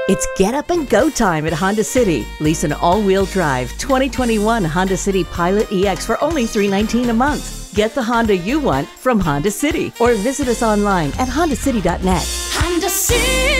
It's get up and go time at Honda City. Lease an all-wheel drive 2021 Honda City Pilot EX for only $319 a month. Get the Honda you want from Honda City or visit us online at hondacity.net. Honda City.